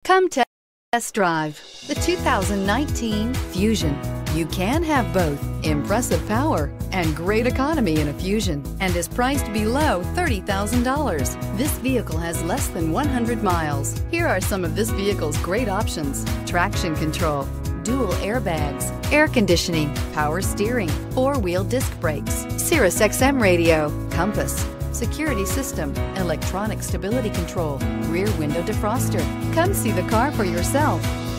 Come test drive the 2019 Fusion. You can have both impressive power and great economy in a Fusion, and is priced below $30,000. This vehicle has less than 100 miles. Here are some of this vehicle's great options: traction control, dual airbags, air conditioning, power steering, four-wheel disc brakes, SiriusXM radio, compass, security system, electronic stability control, rear window defroster. Come see the car for yourself.